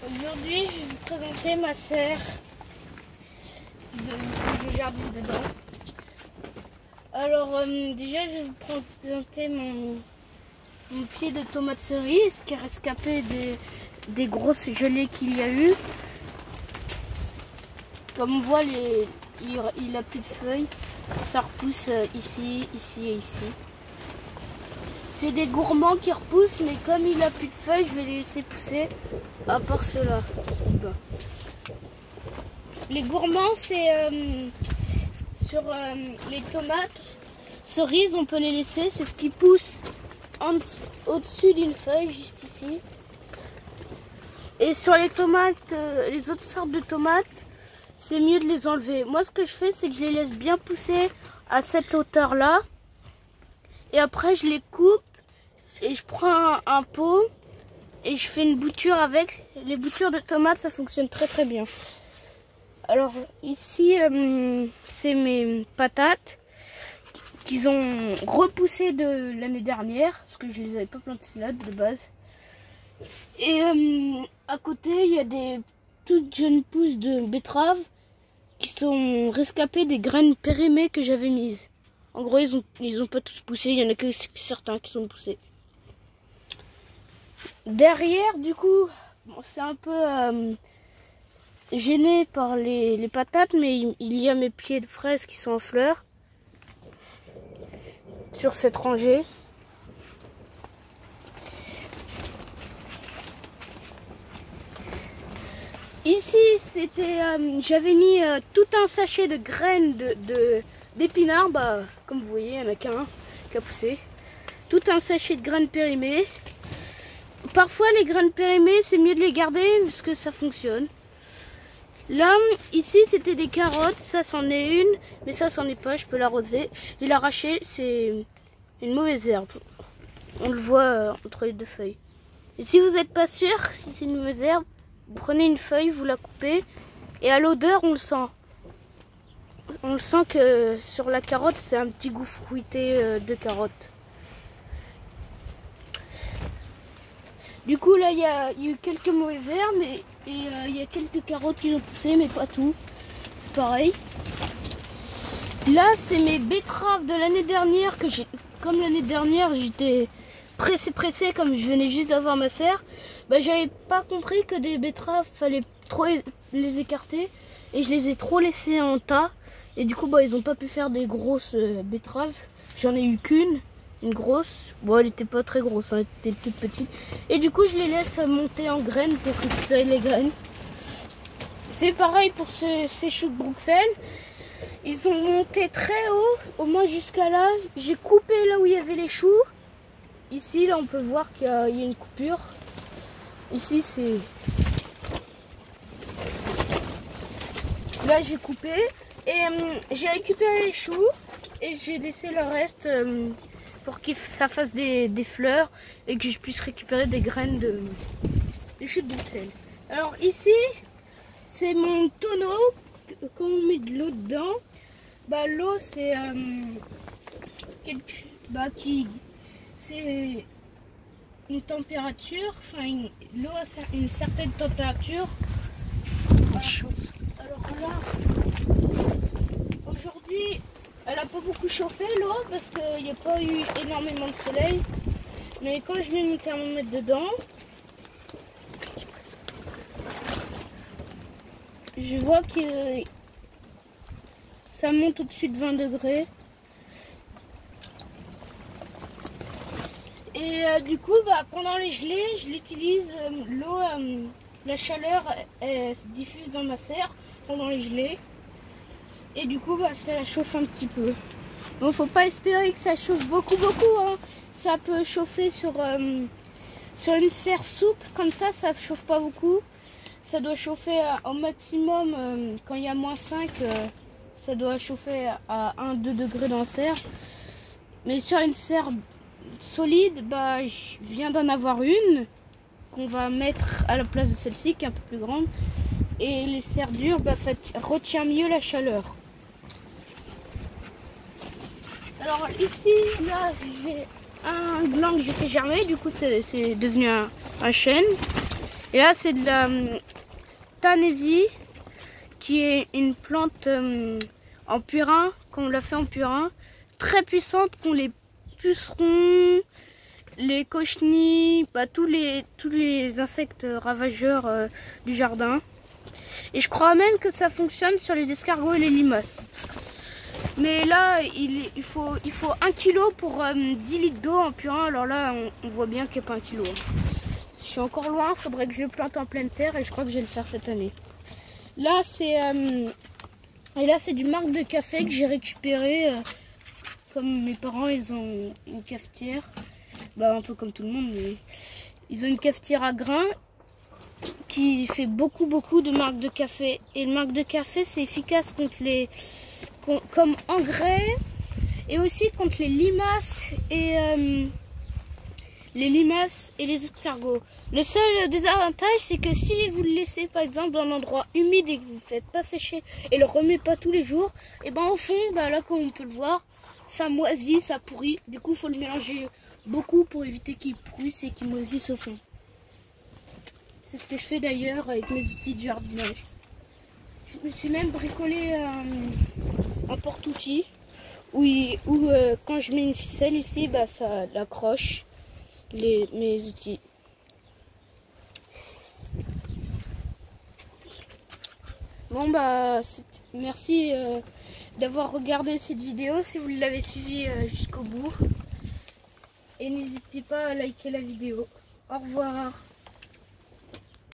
Aujourd'hui, je vais vous présenter ma serre que je jardine dedans. Alors, déjà, je vais vous présenter mon pied de tomate cerise qui est rescapé des grosses gelées qu'il y a eu. Comme on voit, il a plus de feuilles. Ça repousse ici, ici et ici. C'est des gourmands qui repoussent, mais comme il a plus de feuilles, je vais les laisser pousser. À part ceux-là, les gourmands, c'est sur les tomates cerises, on peut les laisser. C'est ce qui pousse au-dessus d'une feuille, juste ici. Et sur les tomates, les autres sortes de tomates, c'est mieux de les enlever. Moi, ce que je fais, c'est que je les laisse bien pousser à cette hauteur-là. Et après, je les coupe et je prends un pot et je fais une bouture avec. Les boutures de tomates, ça fonctionne très très bien. Alors ici, c'est mes patates qu'ils ont repoussées de l'année dernière, parce que je les avais pas plantées là de base. Et à côté, il y a des toutes jeunes pousses de betteraves qui sont rescapées des graines périmées que j'avais mises. En gros, ils ont pas tous poussé, il y en a que certains qui sont poussés. Derrière, du coup, bon, c'est un peu gêné par les patates, mais il y a mes pieds de fraises qui sont en fleurs sur cette rangée. Ici, c'était, j'avais mis tout un sachet de graines d'épinards. Bah, comme vous voyez, il n'y en a qu'un qui a poussé. Tout un sachet de graines périmées. Parfois, les graines périmées, c'est mieux de les garder parce que ça fonctionne. Là, ici, c'était des carottes. Ça, c'en est une, mais ça, c'en est pas. Je peux l'arroser. Et l'arracher, c'est une mauvaise herbe. On le voit entre les deux feuilles. Et si vous n'êtes pas sûr si c'est une mauvaise herbe, vous prenez une feuille, vous la coupez. Et à l'odeur, on le sent. On le sent que sur la carotte, c'est un petit goût fruité de carotte. Du coup, là, il y a eu quelques mauvaises herbes et il y a quelques carottes qui ont poussé, mais pas tout. C'est pareil. Là, c'est mes betteraves de l'année dernière que j'ai. Comme l'année dernière, j'étais pressé, comme je venais juste d'avoir ma serre. Bah, j'avais pas compris que des betteraves, fallait trop les écarter et je les ai trop laissées en tas. Et du coup, bah, ils ont pas pu faire des grosses betteraves. J'en ai eu qu'une. Une grosse, bon elle était pas très grosse, elle était toute petite. Et du coup je les laisse monter en graines pour récupérer les graines. C'est pareil pour ces choux de Bruxelles. Ils ont monté très haut, au moins jusqu'à là. J'ai coupé là où il y avait les choux. Ici là on peut voir qu'il y a une coupure. Ici c'est... Là j'ai coupé et j'ai récupéré les choux et j'ai laissé le reste... pour que ça fasse des fleurs et que je puisse récupérer des graines de choux de Bruxelles. Alors ici, c'est mon tonneau, quand on met de l'eau dedans, bah, l'eau c'est c'est une température, enfin l'eau a une certaine température. Alors là, aujourd'hui, elle n'a pas beaucoup chauffé l'eau parce qu'il n'y a pas eu énormément de soleil. Mais quand je mets mon thermomètre dedans, je vois que ça monte au-dessus de 20 degrés. Et du coup, bah, pendant les gelées, je l'utilise. L'eau, la chaleur, elle se diffuse dans ma serre pendant les gelées. Et du coup, bah, ça chauffe un petit peu. Bon, faut pas espérer que ça chauffe beaucoup, hein. Ça peut chauffer sur une serre souple, comme ça chauffe pas beaucoup. Ça doit chauffer au maximum, quand il y a -5, ça doit chauffer à 1-2 degrés dans la serre. Mais sur une serre solide, bah, je viens d'en avoir une, qu'on va mettre à la place de celle-ci, qui est un peu plus grande. Et les serres dures, bah, ça retient mieux la chaleur. Alors ici, là, j'ai un gland que j'ai fait germer, du coup c'est devenu un chêne. Et là, c'est de la Tanésie, qui est une plante en purin, qu'on l'a fait en purin, très puissante, qu'ont les pucerons, les cochenilles, tous les insectes ravageurs du jardin. Et je crois même que ça fonctionne sur les escargots et les limaces. Mais là, il faut 1 kg pour 10 litres d'eau en purin. Alors là, on voit bien qu'il n'y a pas 1 kg. Je suis encore loin, il faudrait que je le plante en pleine terre et je crois que je vais le faire cette année. Là, c'est du marc de café que j'ai récupéré. Comme mes parents, ils ont une cafetière. Un peu comme tout le monde, mais ils ont une cafetière à grains qui fait beaucoup de marc de café. Et le marc de café, c'est efficace contre comme engrais et aussi contre les limaces et les escargots. Le seul désavantage, c'est que si vous le laissez par exemple dans un endroit humide et que vous ne faites pas sécher et le remettez pas tous les jours, et au fond, là comme on peut le voir, ça moisit, ça pourrit. Du coup, il faut le mélanger beaucoup pour éviter qu'il pourrisse et qu'il moisisse au fond. C'est ce que je fais d'ailleurs avec mes outils de jardinage. Je me suis même bricolé un porte-outils où quand je mets une ficelle ici, ça l'accroche mes outils. Bon merci d'avoir regardé cette vidéo si vous l'avez suivi jusqu'au bout. Et n'hésitez pas à liker la vidéo. Au revoir.